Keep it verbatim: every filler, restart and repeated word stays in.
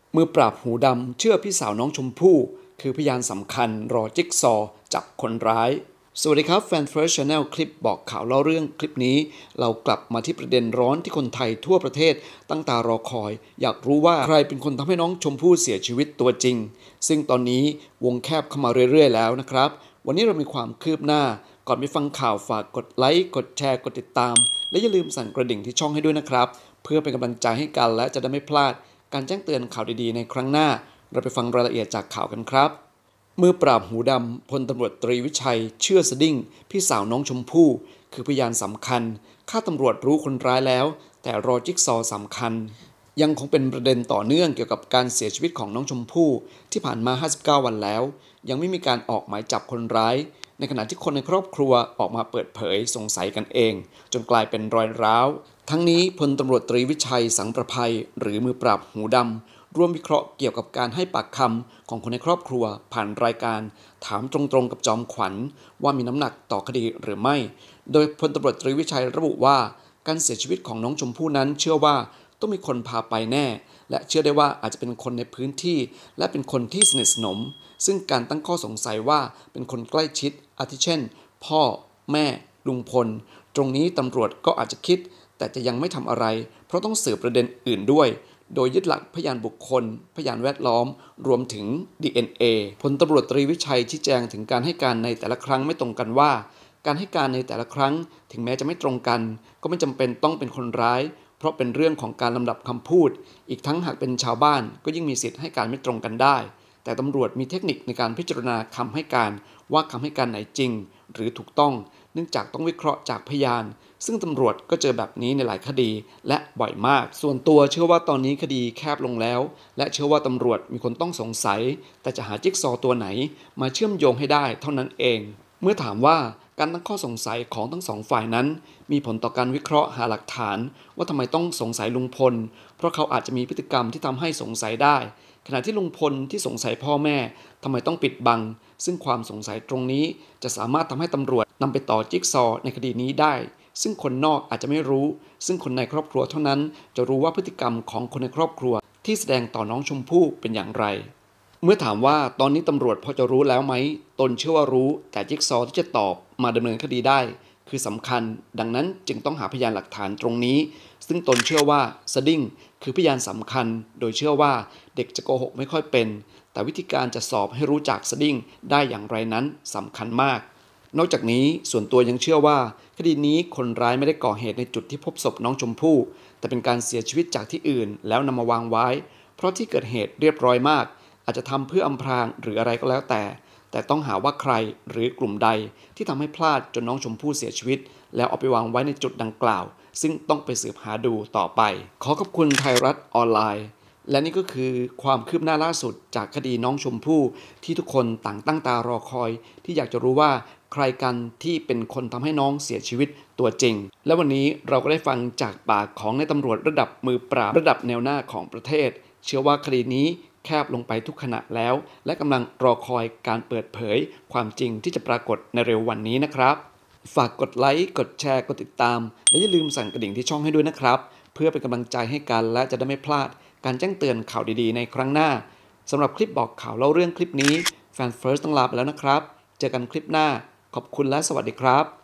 มือปราบหูดำเชื่อพี่สาวน้องชมพู่คือพยานสำคัญรอจิ๊กซอจับคนร้ายสวัสดีครับแฟน First Channel คลิปบอกข่าวเล่าเรื่องคลิปนี้เรากลับมาที่ประเด็นร้อนที่คนไทยทั่วประเทศตั้งตารอคอยอยากรู้ว่าใครเป็นคนทำให้น้องชมพู่เสียชีวิตตัวจริงซึ่งตอนนี้วงแคบเข้ามาเรื่อยๆแล้วนะครับวันนี้เรามีความคืบหน้าก่อนไปฟังข่าวฝากกดไลค์กดแชร์กดติดตามและอย่าลืมสั่นกระดิ่งที่ช่องให้ด้วยนะครับเพื่อเป็นกำลังใจให้กันและจะได้ไม่พลาดการแจ้งเตือนข่าวดีๆในครั้งหน้าเราไปฟังรายละเอียดจากข่าวกันครับมือปราบหูดำพลตำรวจตรีวิชัยเชื่อสดิ้งพี่สาวน้องชมพู่คือพยานสำคัญข้าตำรวจรู้คนร้ายแล้วแต่รอจิ๊กซอสำคัญยังคงเป็นประเด็นต่อเนื่องเกี่ยวกับการเสียชีวิตของน้องชมพู่ที่ผ่านมาห้าสิบเก้าวันแล้วยังไม่มีการออกหมายจับคนร้ายในขณะที่คนในครอบครัวออกมาเปิดเผยสงสัยกันเองจนกลายเป็นรอยร้าวทั้งนี้พลตำรวจตรีวิชัยสังประภัยหรือมือปราบหูดำร่วมวิเคราะห์เกี่ยวกับการให้ปากคำของคนในครอบครัวผ่านรายการถามตรงๆกับจอมขวัญว่ามีน้ำหนักต่อคดีหรือไม่โดยพลตำรวจตรีวิชัยระบุว่าการเสียชีวิตของน้องชมพู่นั้นเชื่อว่าต้องมีคนพาไปแน่และเชื่อได้ว่าอาจจะเป็นคนในพื้นที่และเป็นคนที่สนิทสนมซึ่งการตั้งข้อสงสัยว่าเป็นคนใกล้ชิดอาทิเช่นพ่อแม่ลุงพลตรงนี้ตำรวจก็อาจจะคิดแต่จะยังไม่ทำอะไรเพราะต้องสืบประเด็นอื่นด้วยโดยยึดหลักพยานบุคคลพยานแวดล้อมรวมถึง ดี เอ็น เอ พลตำรวจตรีวิชัยชี้แจงถึงการให้การในแต่ละครั้งไม่ตรงกันว่าการให้การในแต่ละครั้งถึงแม้จะไม่ตรงกันก็ไม่จำเป็นต้องเป็นคนร้ายเพราะเป็นเรื่องของการลำดับคำพูดอีกทั้งหากเป็นชาวบ้านก็ยิ่งมีสิทธิ์ให้การไม่ตรงกันได้แต่ตำรวจมีเทคนิคในการพิจารณาคำให้การว่าคำให้การไหนจริงหรือถูกต้องเนื่องจากต้องวิเคราะห์จากพยานซึ่งตำรวจก็เจอแบบนี้ในหลายคดีและบ่อยมากส่วนตัวเชื่อว่าตอนนี้คดีแคบลงแล้วและเชื่อว่าตำรวจมีคนต้องสงสัยแต่จะหาจิ๊กซอว์ตัวไหนมาเชื่อมโยงให้ได้เท่านั้นเองเมื่อถามว่าการตั้งข้อสงสัยของทั้งสองฝ่ายนั้นมีผลต่อการวิเคราะห์หาหลักฐานว่าทำไมต้องสงสัยลุงพลเพราะเขาอาจจะมีพฤติกรรมที่ทำให้สงสัยได้ขณะที่ลุงพลที่สงสัยพ่อแม่ทำไมต้องปิดบังซึ่งความสงสัยตรงนี้จะสามารถทำให้ตำรวจนำไปต่อจิ๊กซอว์ในคดีนี้ได้ซึ่งคนนอกอาจจะไม่รู้ซึ่งคนในครอบครัวเท่านั้นจะรู้ว่าพฤติกรรมของคนในครอบครัวที่แสดงต่อน้องชมพู่เป็นอย่างไรเมื่อถามว่าตอนนี้ตำรวจพอจะรู้แล้วไหมตนเชื่อว่ารู้แต่จิ๊กซอว์ที่จะตอบมาดำเนินคดีได้คือสำคัญดังนั้นจึงต้องหาพยานหลักฐานตรงนี้ซึ่งตนเชื่อว่าสดิ้งคือพยานสำคัญโดยเชื่อว่าเด็กจะโกหกไม่ค่อยเป็นแต่วิธีการจะสอบให้รู้จักสดิ้งได้อย่างไรนั้นสำคัญมากนอกจากนี้ส่วนตัวยังเชื่อว่าคดีนี้คนร้ายไม่ได้ก่อเหตุในจุดที่พบศพน้องชมพู่แต่เป็นการเสียชีวิตจากที่อื่นแล้วนำมาวางไว้เพราะที่เกิดเหตุเรียบร้อยมากอาจจะทำเพื่ออำพรางหรืออะไรก็แล้วแต่แต่ต้องหาว่าใครหรือกลุ่มใดที่ทำให้พลาดจนน้องชมพู่เสียชีวิตแล้วเอาไปวางไว้ในจุดดังกล่าวซึ่งต้องไปสืบหาดูต่อไปขอขอบคุณไทยรัฐออนไลน์และนี่ก็คือความคืบหน้าล่าสุดจากคดีน้องชมพู่ที่ทุกคนต่างตั้งตารอคอยที่อยากจะรู้ว่าใครกันที่เป็นคนทำให้น้องเสียชีวิตตัวจริงและวันนี้เราก็ได้ฟังจากปากของนายตำรวจระดับมือปราบระดับแนวหน้าของประเทศเชื่อว่าคดีนี้แคบลงไปทุกขณะแล้วและกำลังรอคอยการเปิดเผยความจริงที่จะปรากฏในเร็ววันนี้นะครับฝากกดไลค์กดแชร์กดติดตามและอย่าลืมสั่นกระดิ่งที่ช่องให้ด้วยนะครับเพื่อเป็นกำลังใจให้กันและจะได้ไม่พลาดการแจ้งเตือนข่าวดีๆในครั้งหน้าสำหรับคลิปบอกข่าวเล่าเรื่องคลิปนี้แฟน First ต้องลาไปแล้วนะครับเจอกันคลิปหน้าขอบคุณและสวัสดีครับ